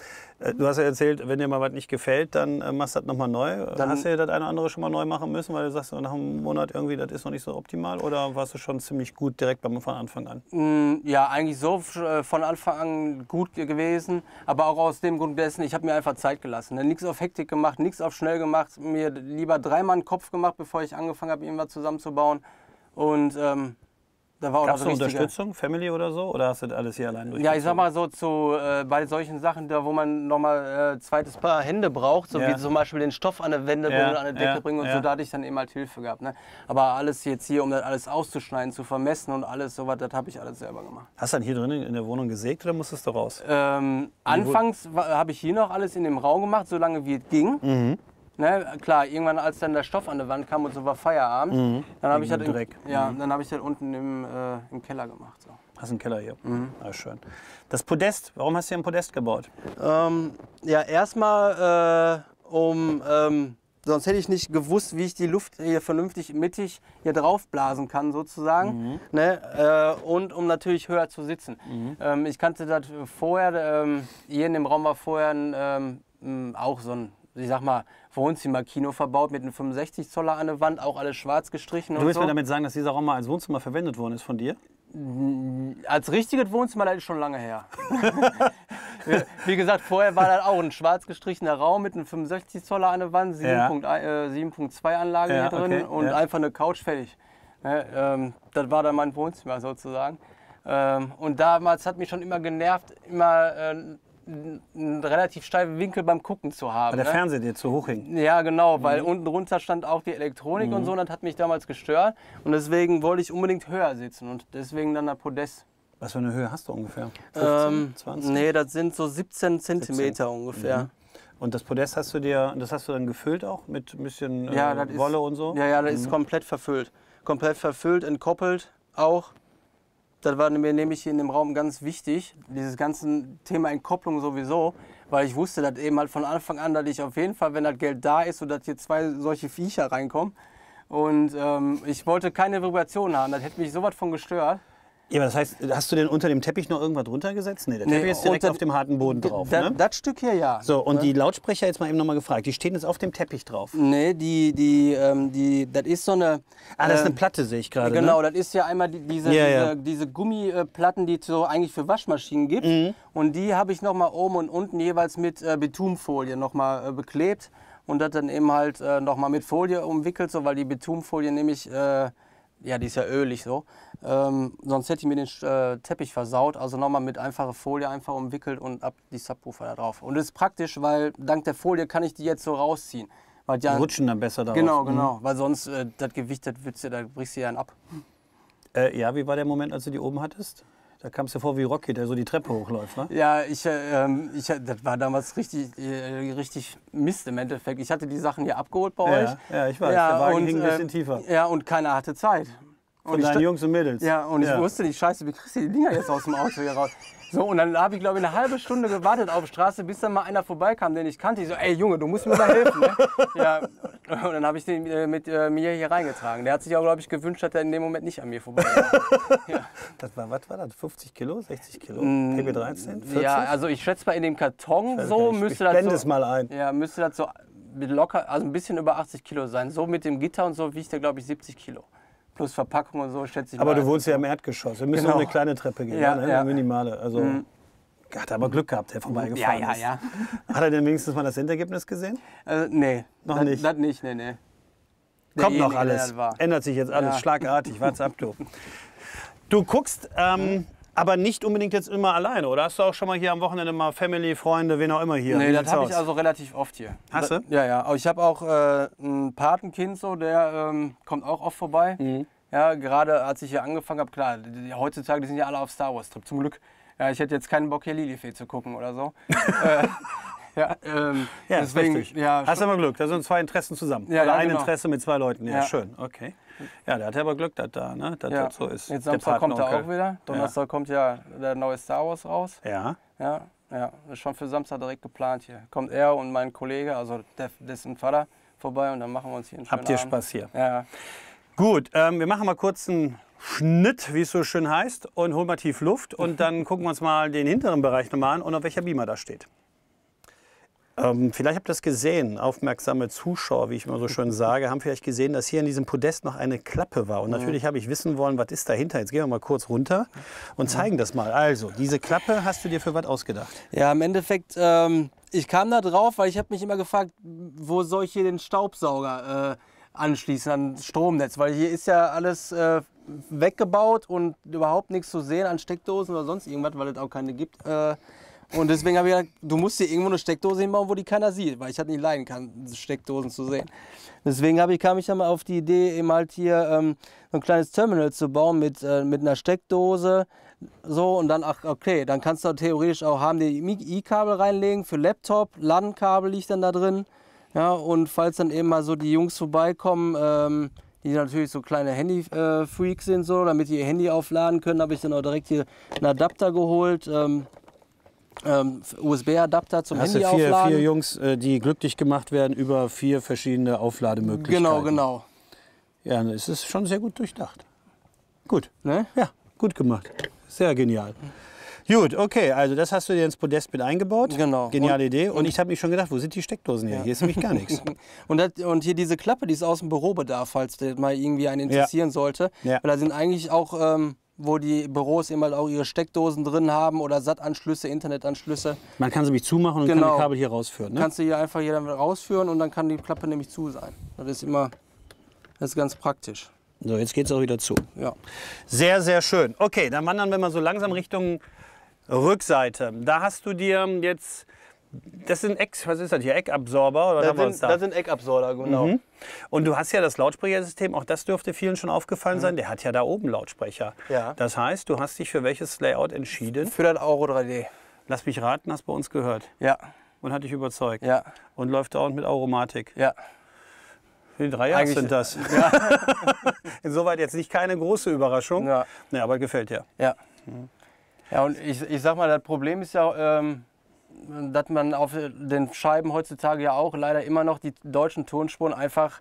Du hast ja erzählt, wenn dir mal was nicht gefällt, dann machst du das nochmal neu. Dann hast du das eine oder andere schon mal neu machen müssen, weil du sagst, nach einem Monat irgendwie, das ist noch nicht so optimal? Oder warst du schon ziemlich gut direkt von Anfang an? Ja, eigentlich so von Anfang an gut gewesen, aber auch aus dem Grund dessen, ich habe mir einfach Zeit gelassen. Ne? Nichts auf Hektik gemacht, nichts auf schnell gemacht, mir lieber dreimal einen Kopf gemacht, bevor ich angefangen habe, irgendwas zusammenzubauen. Und da war auch Gab es das eine Richtige. Unterstützung, Family oder so? Oder hast du das alles hier allein durchgezogen? Ja, ich sag mal so, bei solchen Sachen, da wo man nochmal zweites Paar Hände braucht, so wie zum Beispiel den Stoff an der Wände bringen, an der Decke bringen und so, da hatte ich dann eben halt Hilfe gehabt. Ne? Aber alles jetzt hier, um das alles auszuschneiden, zu vermessen und alles sowas, das habe ich alles selber gemacht. Hast du dann hier drin in der Wohnung gesägt oder musstest du raus? Anfangs habe ich hier noch alles in dem Raum gemacht, solange wie es ging. Ne, klar, irgendwann als dann der Stoff an der Wand kam und so war Feierabend, dann habe ich das dann habe ich das unten im Keller gemacht. So. Hast einen Keller hier. Ah, schön. Das Podest, warum hast du hier ein Podest gebaut? Ja, erstmal sonst hätte ich nicht gewusst, wie ich die Luft hier vernünftig mittig hier drauf blasen kann sozusagen. Ne? Und um natürlich höher zu sitzen. Ich kannte das vorher, hier in dem Raum war vorher auch so ein, ich sag mal, Wohnzimmer-Kino verbaut mit einem 65 Zoller an der Wand, auch alles schwarz gestrichen. Du willst mir damit sagen, dass dieser Raum mal als Wohnzimmer verwendet worden ist von dir? Als richtiges Wohnzimmer, das ist schon lange her. Wie gesagt, vorher war das auch ein schwarz gestrichener Raum mit einem 65 Zoller an der Wand, 7.2 Anlage hier drin und einfach eine Couch fertig. Das war dann mein Wohnzimmer sozusagen. Und damals hat mich schon immer genervt, einen relativ steifen Winkel beim Gucken zu haben. Weil der Fernseher dir zu hoch hing. Ja, genau, weil unten drunter stand auch die Elektronik und so, und das hat mich damals gestört. Und deswegen wollte ich unbedingt höher sitzen und deswegen dann der Podest. Was für eine Höhe hast du ungefähr? 15, 20? Nee, das sind so 17 Zentimeter ungefähr. Und das Podest hast du dann gefüllt auch mit ein bisschen Wolle und so? Ja, das ist komplett verfüllt. Komplett verfüllt, entkoppelt auch. Das war mir nämlich hier in dem Raum ganz wichtig, dieses ganze Thema Entkopplung sowieso, weil ich wusste das eben halt von Anfang an, dass ich auf jeden Fall, wenn das Geld da ist, so dass hier zwei solche Viecher reinkommen. Und ich wollte keine Vibration haben, das hätte mich sowas von gestört. Ja, aber das heißt, hast du denn unter dem Teppich noch irgendwas drunter gesetzt? Nee, der Teppich ist direkt auf dem harten Boden drauf, ne? Das Stück hier, ja. So, und die Lautsprecher, jetzt mal eben nochmal gefragt, die stehen jetzt auf dem Teppich drauf? Nee, das ist so eine... das ist eine Platte, sehe ich gerade. Genau, ne? das ist ja einmal diese Gummiplatten, die es so eigentlich für Waschmaschinen gibt. Und die habe ich nochmal oben und unten jeweils mit Betonfolie nochmal beklebt. Und das dann eben halt nochmal mit Folie umwickelt, so, weil die Betonfolie nämlich... ja, die ist ja ölig so. Sonst hätte ich mir den Teppich versaut. Also nochmal mit einfacher Folie einfach umwickelt und ab die Subwoofer da drauf. Und das ist praktisch, weil dank der Folie kann ich die jetzt so rausziehen. Weil die rutschen dann besser darauf. Genau. Weil sonst das Gewicht, da brichst du ja dann ab. Ja, wie war der Moment, als du die oben hattest? Da kamst du vor wie Rocky, der so die Treppe hochläuft, ne? Ja, das war damals richtig Mist im Endeffekt. Ich hatte die Sachen hier abgeholt bei euch. Ja, ich weiß, der Wagen hing ein bisschen tiefer. Ja, und keiner hatte Zeit. Von deinen Jungs und Mädels. Ja, und ich wusste nicht, scheiße, wie kriegst du die Dinger jetzt aus dem Auto hier raus? So, und dann habe ich, glaube ich, eine halbe Stunde gewartet auf der Straße, bis dann mal einer vorbeikam, den ich kannte. Ich so, ey Junge, du musst mir mal helfen. Ne? Ja, und dann habe ich den mit mir hier reingetragen. Der hat sich auch, glaube ich, gewünscht, dass er in dem Moment nicht an mir vorbei war. Ja. Was war das? 50 Kilo, 60 Kilo? PB13? 40? Ja, also ich schätze mal in dem Karton so müsste das es mal ein. Ja, müsste das so locker, also ein bisschen über 80 Kilo sein. So mit dem Gitter und so wiegt der, glaube ich, 70 Kilo. Plus Verpackung und so, schätze ich mal. Aber du wohnst ja im Erdgeschoss. Wir müssen nur eine kleine Treppe gehen, eine minimale. Also, hat aber Glück gehabt, der vorbeigefahren ist. Ja. Hat er denn wenigstens mal das Endergebnis gesehen? Nee. Noch nicht? Das nicht, nee. Kommt noch alles. Ändert sich jetzt alles schlagartig. Warte ab, du. Du guckst aber nicht unbedingt jetzt immer alleine, oder? Hast du auch schon mal hier am Wochenende mal Family, Freunde, wen auch immer hier? Nee, das habe ich also relativ oft hier. Hast du? Ja. Aber ich habe auch ein Patenkind, so, der kommt auch oft vorbei. Ja, gerade als ich hier angefangen habe, klar, heutzutage die sind ja alle auf Star Wars Trip, zum Glück. Ja, ich hätte jetzt keinen Bock, hier Lilifee zu gucken oder so. Ja, deswegen, richtig. Ja, hast du aber Glück, da sind zwei Interessen zusammen. Ja, oder ein Interesse mit zwei Leuten. Ja, schön, okay. Ja, der hat aber Glück, dass das so ist. Jetzt Samstag kommt er auch wieder. Donnerstag kommt ja der neue Star Wars raus. Ja. Ja, das ist schon für Samstag direkt geplant hier. Kommt er und mein Kollege, also dessen Vater, vorbei und dann machen wir uns hier einen schönen Habt ihr Abend. Spaß hier? Ja. Gut, wir machen mal kurz einen Schnitt, wie es so schön heißt, und holen mal tief Luft und dann gucken wir uns mal den hinteren Bereich nochmal an und auf welcher Beamer das steht. Vielleicht habt ihr das gesehen, aufmerksame Zuschauer, wie ich immer so schön sage, haben vielleicht gesehen, dass hier in diesem Podest noch eine Klappe war. Und natürlich habe ich wissen wollen, was ist dahinter. Jetzt gehen wir mal kurz runter und zeigen das mal. Also, diese Klappe hast du dir für was ausgedacht? Ja, im Endeffekt, ich kam da drauf, weil ich habe mich immer gefragt, wo soll ich hier den Staubsauger anschließen an das Stromnetz? Weil hier ist ja alles weggebaut und überhaupt nichts zu sehen an Steckdosen oder sonst irgendwas, weil es auch keine gibt. Und deswegen habe ich gedacht, du musst hier irgendwo eine Steckdose hinbauen, wo die keiner sieht, weil ich halt nicht leiden kann, Steckdosen zu sehen. Deswegen kam ich dann mal auf die Idee, eben halt hier so ein kleines Terminal zu bauen mit einer Steckdose. So, und dann, ach okay, dann kannst du theoretisch auch HDMI-Kabel reinlegen für Laptop, LAN-Kabel liegt dann da drin. Ja, und falls dann eben mal so die Jungs vorbeikommen, die natürlich so kleine Handy-Freaks sind, so, damit die ihr Handy aufladen können, habe ich dann auch direkt hier einen Adapter geholt. USB-Adapter zum Handy aufladen. Hast du vier Jungs, die glücklich gemacht werden über 4 verschiedene Auflademöglichkeiten. Genau. Ja, es ist schon sehr gut durchdacht. Gut. Ne? Ja, gut gemacht. Sehr genial. Gut, okay, also das hast du dir ins Podest mit eingebaut. Genau. Geniale Idee. Und ich habe mich schon gedacht, wo sind die Steckdosen hier? Ja. Hier ist nämlich gar nichts. Und hier diese Klappe, die ist aus dem Bürobedarf, falls das mal irgendwie einen interessieren sollte. Ja. Weil da sind eigentlich auch, wo die Büros eben halt auch ihre Steckdosen drin haben oder SAT-Anschlüsse, Internetanschlüsse. Man kann sie nämlich zumachen und kann die Kabel hier rausführen. Ne? Kannst du hier einfach hier dann rausführen und dann kann die Klappe nämlich zu sein. Das ist ganz praktisch. So, jetzt geht es auch wieder zu. Ja. Sehr, sehr schön. Okay, dann wandern wir mal so langsam Richtung Rückseite. Da hast du dir jetzt, das sind was ist das hier, Eckabsorber? Oder das sind Eckabsorber, genau. Mhm. Und du hast ja das Lautsprechersystem, auch das dürfte vielen schon aufgefallen sein, der hat ja da oben Lautsprecher. Ja. Das heißt, du hast dich für welches Layout entschieden? Für das Auro 3D. Lass mich raten, hast bei uns gehört. Ja. Und hat dich überzeugt. Ja. Und läuft dauernd mit Auromatik. Ja. Die 3 sind das. Ja. Insoweit jetzt nicht keine große Überraschung. Ja. Nee, aber gefällt dir. Ja. Ja, und ich sag mal, das Problem ist ja, dass man auf den Scheiben heutzutage ja auch leider immer noch die deutschen Tonspuren einfach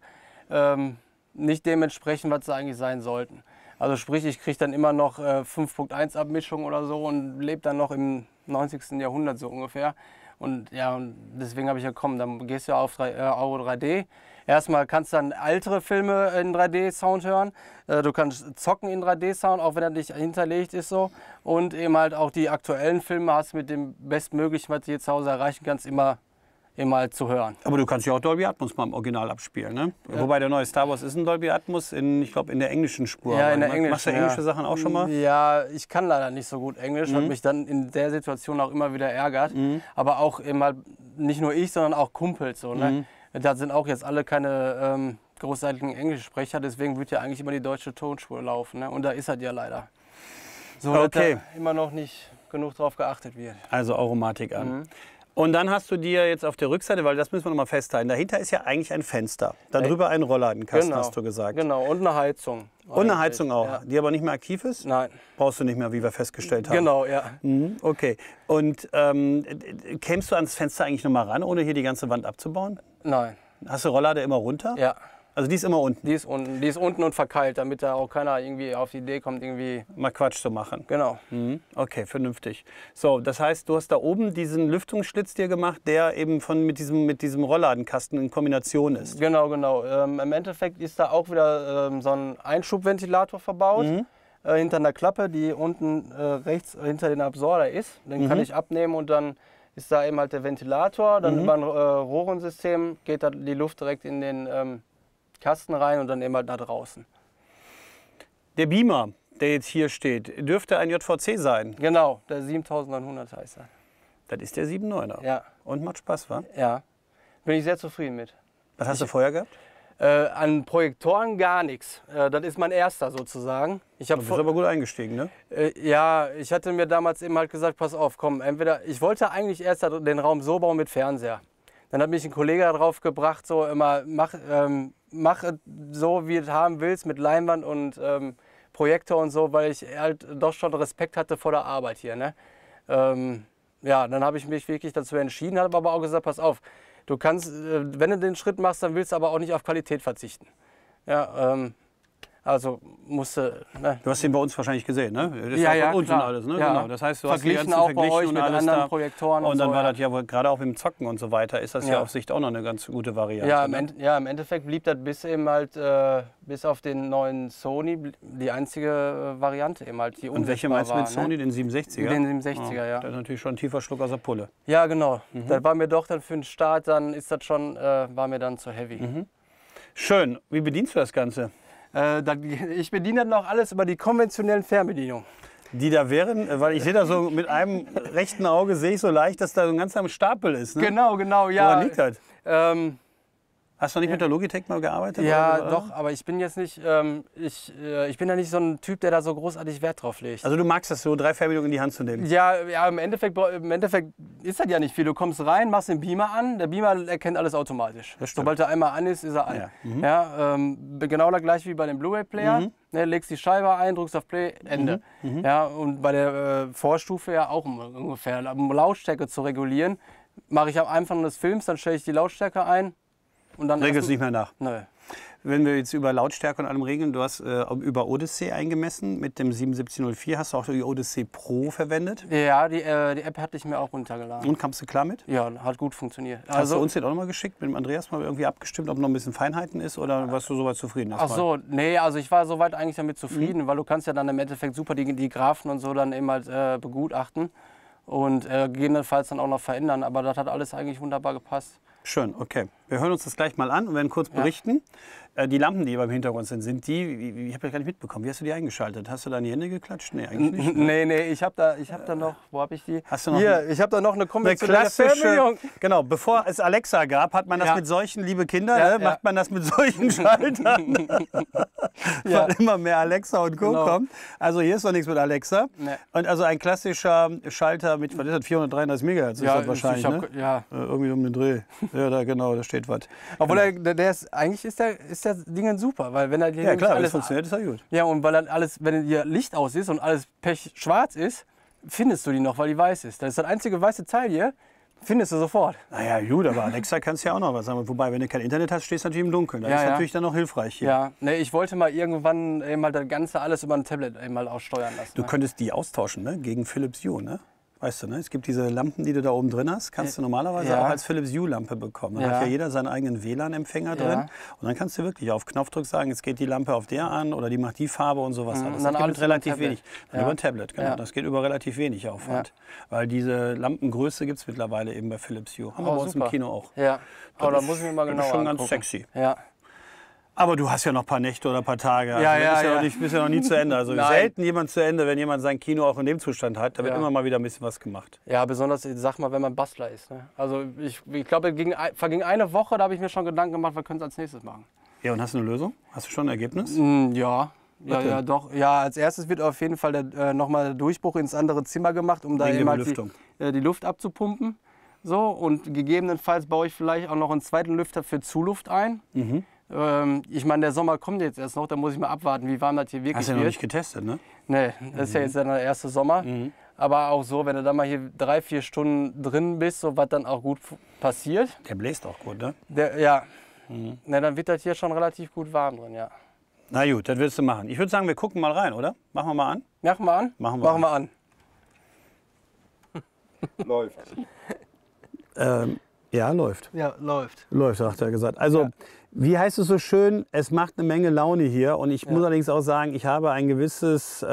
nicht dementsprechend, was sie eigentlich sein sollten. Also sprich, ich kriege dann immer noch 5.1 Abmischung oder so und lebe dann noch im 90. Jahrhundert so ungefähr. Und ja, und deswegen habe ich ja komm, dann gehst du ja auf Auro 3D. Erstmal kannst du dann ältere Filme in 3D-Sound hören. Du kannst zocken in 3D-Sound, auch wenn er nicht hinterlegt ist so. Und eben halt auch die aktuellen Filme hast du mit dem Bestmöglichen, was du hier zu Hause erreichen kannst, immer halt zu hören. Aber du kannst ja auch Dolby Atmos mal im Original abspielen, ne? Ja. Wobei der neue Star Wars ist ein Dolby Atmos, ich glaube in der englischen Spur. Ja, in der englischen. Machst du englische Sachen auch schon mal? Ja, ich kann leider nicht so gut Englisch, hat mich dann in der Situation auch immer wieder ärgert. Aber auch eben halt nicht nur ich, sondern auch Kumpels so, ne? Da sind auch jetzt alle keine großartigen Englischsprecher, deswegen wird ja eigentlich immer die deutsche Tonspur laufen. Ne? Und da ist halt ja leider so, dass da immer noch nicht genug drauf geachtet wird. Also Auromatik an. Und dann hast du dir jetzt auf der Rückseite, weil das müssen wir noch mal festhalten, dahinter ist ja eigentlich ein Fenster. Darüber ein Rollladenkasten, hast du gesagt. Genau, und eine Heizung. Und eine Heizung auch, ja. Die aber nicht mehr aktiv ist? Nein. Brauchst du nicht mehr, wie wir festgestellt haben. Genau, ja. Okay. Und kämst du ans Fenster eigentlich noch mal ran, ohne hier die ganze Wand abzubauen? Nein. Hast du Rolllade immer runter? Ja. Also die ist immer unten? Die ist unten. Die ist unten und verkeilt, damit da auch keiner irgendwie auf die Idee kommt, irgendwie... mal Quatsch zu machen. Genau. Okay, vernünftig. So, das heißt, du hast da oben diesen Lüftungsschlitz dir gemacht, der eben mit diesem Rollladenkasten in Kombination ist. Genau. Im Endeffekt ist da auch wieder so ein Einschubventilator verbaut. Hinter einer Klappe, die unten rechts hinter den Absorber ist. Den kann ich abnehmen und dann ist da eben halt der Ventilator. Dann über ein Rohrensystem geht da die Luft direkt in den Kasten rein und dann eben halt nach draußen. Der Beamer, der jetzt hier steht, dürfte ein JVC sein? Genau, der 7900 heißt er. Das ist der 7.9er? Ja. Und macht Spaß, wa? Ja, bin ich sehr zufrieden mit. Was hast du vorher gehabt? An Projektoren gar nichts. Das ist mein erster sozusagen. Du bist aber gut eingestiegen, ne? Ja, ich hatte mir damals eben halt gesagt, pass auf, komm, ich wollte eigentlich erst den Raum so bauen mit Fernseher. Dann hat mich ein Kollege darauf gebracht, so immer, mach es so, wie du es haben willst, mit Leinwand und Projektor und so, weil ich halt doch schon Respekt hatte vor der Arbeit hier. Ne? Ja, dann habe ich mich wirklich dazu entschieden, habe aber auch gesagt, pass auf, du kannst, wenn du den Schritt machst, dann willst du aber auch nicht auf Qualität verzichten. Ja, Also musste... Ne? Du hast den bei uns wahrscheinlich gesehen, ne? Das ist Ja, von uns klar. und alles, ne? Ja. Genau. Das heißt, du hast die Verglichen ganzen auch bei euch und mit alles anderen da. Projektoren Und dann so, war ja. das ja wohl, gerade auch mit dem Zocken und so weiter, ist das ja, Ja. auf Sicht auch noch eine ganz gute Variante. Ja, ne? im Endeffekt blieb das bis eben halt, bis auf den neuen Sony, die einzige Variante eben halt, die Und welche umsetzbar meinst du war. mit Sony? Den 67er? Den 67er, ja. Das ist natürlich schon ein tiefer Schluck aus der Pulle. Ja, genau. Das war mir doch dann für den Start, dann ist das schon, war mir dann zu heavy. Schön. Wie bedienst du das Ganze? Ich bediene dann auch alles über die konventionellen Fernbedienungen. Die da wären, weil ich sehe da so mit einem rechten Auge, sehe ich so leicht, dass da so ein ganzer Stapel ist. Ne? Genau, ja. Woran liegt das? Ähm, Hast du nicht mit der Logitech mal gearbeitet? ja, oder? doch, aber ich bin jetzt nicht, ich bin ja nicht so ein Typ, der da so großartig Wert drauf legt. Also du magst das so, 3 Fernbedienungen in die Hand zu nehmen? Ja, im Endeffekt ist das ja nicht viel. Du kommst rein, machst den Beamer an, der Beamer erkennt alles automatisch. Das stimmt. Sobald er einmal an ist er an. Ja. Ja, genau das gleiche wie bei dem Blu-ray-Player. Ne, legst die Scheibe ein, drückst auf Play, Ende. Ja, und bei der Vorstufe ja auch ungefähr. Um Lautstärke zu regulieren, mache ich am Anfang des Films, dann stelle ich die Lautstärke ein. Und dann Regelst nicht mehr nach? Nö. Wenn wir jetzt über Lautstärke und allem regeln, du hast über Odyssey eingemessen, mit dem 7704 hast du auch die Odyssey Pro verwendet. Ja, die App hatte ich mir auch runtergeladen. Und kamst du klar mit? Ja, hat gut funktioniert. Hast du uns den auch noch mal geschickt, mit dem Andreas mal irgendwie abgestimmt, ob noch ein bisschen Feinheiten ist oder warst du soweit zufrieden? Ach so, nee, also ich war soweit eigentlich damit zufrieden, weil du kannst ja dann im Endeffekt super die Graphen und so dann eben halt begutachten und gegebenenfalls dann auch noch verändern, aber das hat alles eigentlich wunderbar gepasst. Schön, okay. Wir hören uns das gleich mal an und werden kurz berichten. Die Lampen, die beim Hintergrund sind die, ich habe das gar nicht mitbekommen. Wie hast du die eingeschaltet? Hast du da in die Hände geklatscht? Nee, eigentlich nicht. Nee, ich hab da noch, wo habe ich die? Hast du noch Hier, ich habe da noch eine eine konventionelle klassische, Fernbedienung. genau, bevor es Alexa gab, hat man das Ja. mit solchen, liebe Kinder, Ja, ne, macht man das mit solchen Schaltern. Ja. Weil immer mehr Alexa und Co. Genau. kommt. Also hier ist noch nichts mit Alexa. Nee. Und also ein klassischer Schalter mit, was ist das, 433 Megahertz ist das wahrscheinlich, ne? Ja. Irgendwie um den Dreh. Ja, da genau, da steht was. Obwohl eigentlich ist der Ding super, weil wenn er hier Ja nämlich klar, wenn es alles funktioniert, ist ja gut. ja, und weil dann alles, wenn hier Licht aus ist und alles pechschwarz ist, findest du die noch, weil die weiß ist. Das ist das einzige weiße Teil hier, findest du sofort. Naja, gut, aber Alexa kannst ja auch noch was sagen. Wobei, wenn du kein Internet hast, stehst du natürlich im Dunkeln. Das Ja, ist ja. natürlich dann noch hilfreich hier. Ja, nee, ich wollte mal irgendwann eben mal das Ganze alles über ein Tablet eben mal aussteuern lassen. Du könntest die austauschen, ne? Gegen Philips Hue, ne? Weißt du, ne? Es gibt diese Lampen, die du da oben drin hast, kannst du normalerweise Ja. auch als Philips Hue-Lampe bekommen. Dann Ja. hat ja jeder seinen eigenen WLAN-Empfänger drin. Und dann kannst du wirklich auf Knopfdruck sagen, jetzt geht die Lampe auf der an oder die macht die Farbe und sowas alles. und Das dann geht alles mit relativ über ein wenig. Tablet. Ja. Über ein Tablet, genau. Ja. Das geht über relativ wenig Aufwand. Weil diese Lampengröße gibt es mittlerweile eben bei Philips Hue. Haben wir bei uns im super. Kino auch. Ja, aber da Das muss ich mir mal das genau ist schon angucken. ganz sexy. Ja. Aber du hast ja noch ein paar Nächte oder ein paar Tage. Also Ja, du ja, bist ja. bist ja noch nie zu Ende. Also Nein. selten jemand zu Ende, wenn jemand sein Kino auch in dem Zustand hat. Da wird Ja. immer mal wieder ein bisschen was gemacht. Ja, besonders, ich sag mal, wenn man Bastler ist. Ne? Also ich glaube, verging eine Woche, da habe ich mir schon Gedanken gemacht, was können wir als nächstes machen. Ja, und hast du eine Lösung? Hast du schon ein Ergebnis? Ja. Ja, doch. Ja, als erstes wird auf jeden Fall nochmal der Durchbruch ins andere Zimmer gemacht, um da Wegen eben der halt Belüftung. die Luft abzupumpen. So, und gegebenenfalls baue ich vielleicht auch noch einen zweiten Lüfter für Zuluft ein. Ich meine, der Sommer kommt jetzt erst noch, da muss ich mal abwarten, wie warm das hier wirklich Hast du ja noch wird. nicht getestet, ne? Nee, das ist ja jetzt dann der erste Sommer. Aber auch so, wenn du da mal hier 3-4 Stunden drin bist, so was dann auch gut passiert. Der bläst auch gut, ne? Ja, na, dann wird das hier schon relativ gut warm drin, ja. Na gut, das willst du machen. Ich würde sagen, wir gucken mal rein, oder? Machen wir mal an. Machen wir an? Machen wir an. Läuft. Ja, läuft. Ja, läuft. Läuft, hat er gesagt. Also, wie heißt es so schön? Es macht eine Menge Laune hier. Und ich muss allerdings auch sagen, ich habe ein gewisses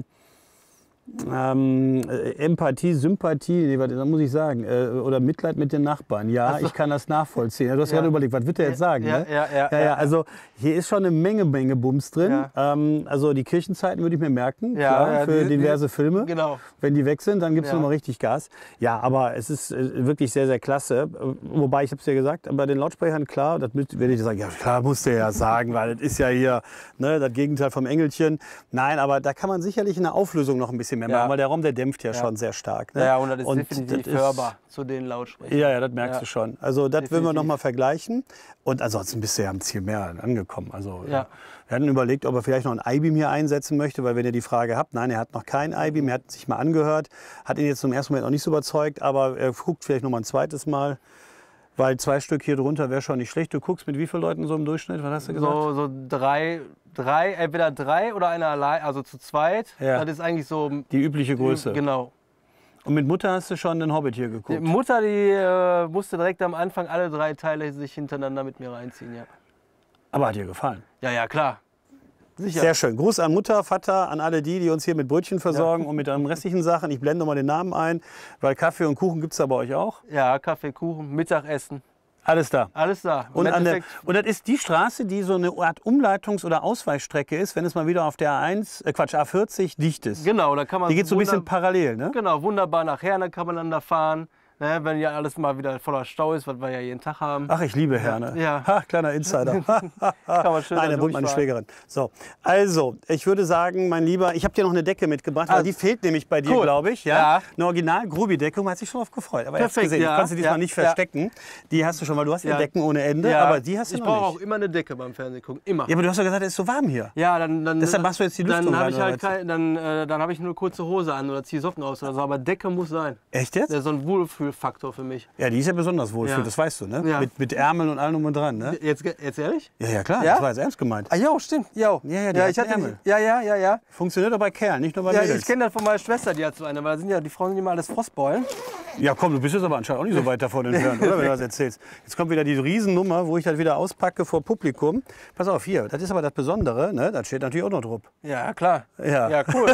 Empathie, Sympathie, nee, warte, da muss ich sagen, oder Mitleid mit den Nachbarn. Ja, ich kann das nachvollziehen. Du hast gerade überlegt, was wird der jetzt sagen? Ja, ne? ja. Also hier ist schon eine Menge Bums drin. Ja. Also die Kirchenzeiten würde ich mir merken, Ja, klar, ja, für die- diverse Filme. Genau. Wenn die weg sind, dann gibt es Ja. nochmal richtig Gas. Ja, aber es ist wirklich sehr, sehr klasse. Wobei, ich habe es ja gesagt, bei den Lautsprechern, klar, das werde ich sagen, ja klar, musst du ja sagen, weil das ist ja hier ne, das Gegenteil vom Engelchen. Nein, aber da kann man sicherlich in der Auflösung noch ein bisschen mehr Ja. machen, weil der Raum, der dämpft ja schon sehr stark. Ne? Ja, und das ist definitiv das ist- hörbar zu den Lautsprechern. Ja, das merkst Ja. du schon. Also das würden wir Definitiv. noch mal vergleichen. Und ansonsten bist du ja am Ziel mehr angekommen. Also Ja. wir hatten überlegt, ob er vielleicht noch ein iBeam hier einsetzen möchte, weil wenn ihr die Frage habt, nein, er hat noch kein iBeam, er hat sich mal angehört, hat ihn jetzt zum ersten Moment noch nicht so überzeugt, aber er guckt vielleicht noch mal ein zweites Mal. Weil 2 Stück hier drunter wäre schon nicht schlecht. Du guckst mit wie vielen Leuten so im Durchschnitt? Was hast du gesagt? So drei, entweder 3 oder einer allein, also zu zweit. Ja. Das ist eigentlich so Die übliche Größe. Genau. Und mit Mutter hast du schon den Hobbit hier geguckt? Die Mutter, die musste direkt am Anfang alle 3 Teile sich hintereinander mit mir reinziehen, ja. Aber hat dir gefallen? Ja, ja, klar. Sicher. Sehr schön. Gruß an Mutter, Vater, an alle die uns hier mit Brötchen versorgen und mit den restlichen Sachen. Ich blende mal den Namen ein, weil Kaffee und Kuchen gibt es da bei euch auch. Ja, Kaffee, Kuchen, Mittagessen. Alles da. Alles da. Und das ist die Straße, die so eine Art Umleitungs- oder Ausweichstrecke ist, wenn es mal wieder auf der A40 dicht ist. Genau, da kann man. Die geht so ein bisschen parallel, ne? Genau, wunderbar nach Herne kann man dann da fahren. Ne, wenn ja alles mal wieder voller Stau ist, was wir ja jeden Tag haben. Ach, ich liebe Herne. Ja. Ha, kleiner Insider. Kann man schön Nein, da wohnt meine Schwägerin. So, also, ich würde sagen, mein Lieber, ich habe dir noch eine Decke mitgebracht, weil die fehlt nämlich bei dir, cool. glaube ich. Ja? Ja. Eine Original-Grubi-Decke, man hat sich schon drauf gefreut. Aber Perfekt, jetzt gesehen, ja. ich konnte sie diesmal nicht verstecken. Die hast du schon, weil du hast ja Decken ohne Ende, Ja. aber die hast du Ich noch brauche nicht. auch immer eine Decke beim Fernsehen gucken, immer. Ja, aber du hast ja gesagt, es ist so warm hier. Ja, dann Deshalb machst du jetzt die Lüftung Dann habe rein, ich halt oder was? dann habe ich nur kurze Hose an oder ziehe Socken aus oder so, aber Decke muss sein. Echt jetzt? Das ist so ein Wohlfühlfaktor für mich. Ja, die ist ja besonders wohlfühl, Ja. das weißt du, ne? Ja. Mit Ärmeln und allem drum und dran, ne? Jetzt ehrlich? Ja, ja, klar, Ja? das war jetzt ernst gemeint. Ah, ja, stimmt. Ja, Ja, die hat ich hatte Ärmel. ja. Funktioniert auch bei Kerlen, nicht nur bei Ja, Mädels. ich kenne das von meiner Schwester, die hat so eine, weil die Frauen sind immer alles Frostbeulen. Ja, komm, du bist jetzt aber anscheinend auch nicht so weit davon entfernt, oder? Wenn du das erzählst. Jetzt kommt wieder die Riesennummer, wo ich das wieder auspacke vor Publikum. Pass auf, hier, das ist aber das Besondere, ne? Das steht natürlich auch noch drauf. Ja, klar. Ja. Ja, cool.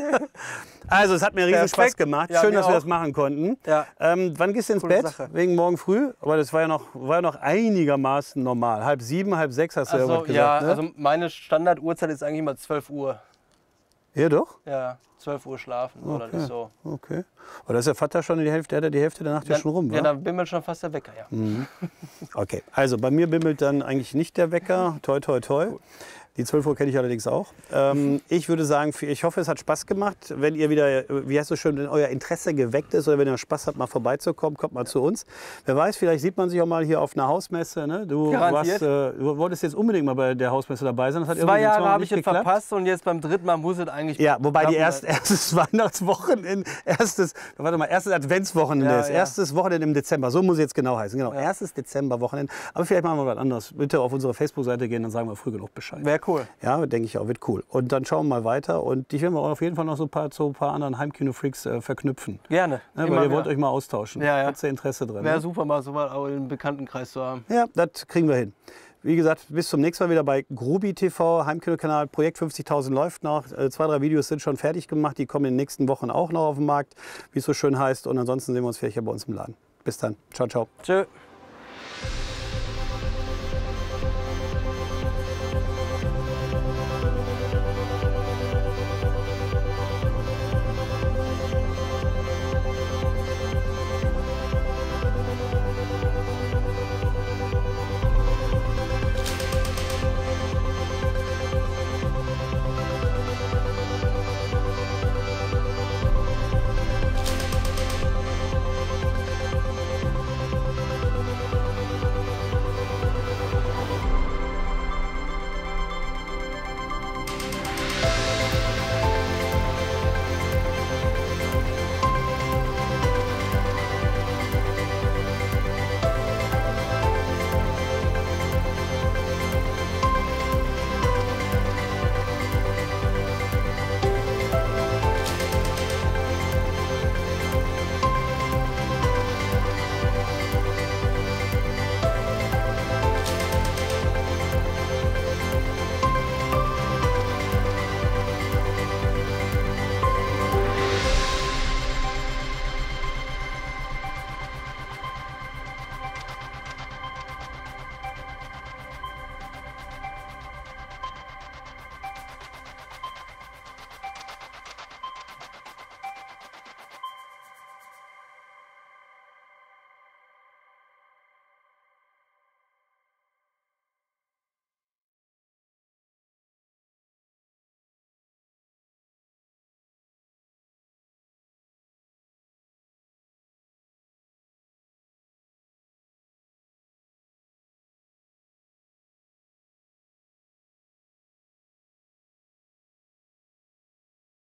Also, es hat mir riesen Spaß Perfekt. gemacht. Ja, Schön, mir dass wir auch. das machen konnten. Ja. Wann gehst du ins Coole Bett? Sache. Wegen morgen früh? Aber das war ja noch einigermaßen normal. 6:30, 6:30 hast du ja Also, irgendwas ja, gesagt, ne? also meine Standarduhrzeit ist eigentlich immer 12 Uhr. Ja, doch? Ja, 12 Uhr schlafen. So, das ist so. Okay. Aber da ist der Vater schon die Hälfte der Nacht ja schon rum, Ja, wa? da bimmelt schon fast der Wecker, ja. Okay, also bei mir bimmelt dann eigentlich nicht der Wecker. Toi, toi, toi. Die 12 Uhr kenne ich allerdings auch. Ich würde sagen, ich hoffe, es hat Spaß gemacht. Wenn ihr wieder, wie heißt es schön, wenn euer Interesse geweckt ist oder wenn ihr Spaß habt, mal vorbeizukommen, kommt mal zu uns. Wer weiß, vielleicht sieht man sich auch mal hier auf einer Hausmesse. Ne? Du wolltest jetzt unbedingt mal bei der Hausmesse dabei sein. Das hat 2 Jahre habe nicht ich es geklappt. verpasst und jetzt beim 3. Mal muss es eigentlich. Ja, wobei die klappen. erstes Weihnachtswochenende, erstes Adventswochenende Ja, ist. ja. Erstes Wochenende im Dezember, so muss es jetzt genau heißen. Genau, erstes Dezemberwochenende. Aber vielleicht machen wir was anderes. Bitte auf unsere Facebook-Seite gehen, dann sagen wir früh genug Bescheid. Wäre cool. Ja, denke ich auch, wird cool. Und dann schauen wir mal weiter. Und ich will mal auf jeden Fall noch so ein paar anderen Heimkino-Freaks verknüpfen. Gerne. Ne, weil ihr wollt euch mal austauschen. Ja, ja. Habt ihr Interesse drin? Wäre Ne? super, mal so mal auch im Bekanntenkreis zu haben. Ja, das kriegen wir hin. Wie gesagt, bis zum nächsten Mal wieder bei Grubi TV, Heimkino-Kanal. Projekt 50.000 läuft noch. 2, 3 Videos sind schon fertig gemacht. Die kommen in den nächsten Wochen auch noch auf den Markt, wie es so schön heißt. Und ansonsten sehen wir uns vielleicht hier bei uns im Laden. Bis dann. Ciao, ciao. Tschö.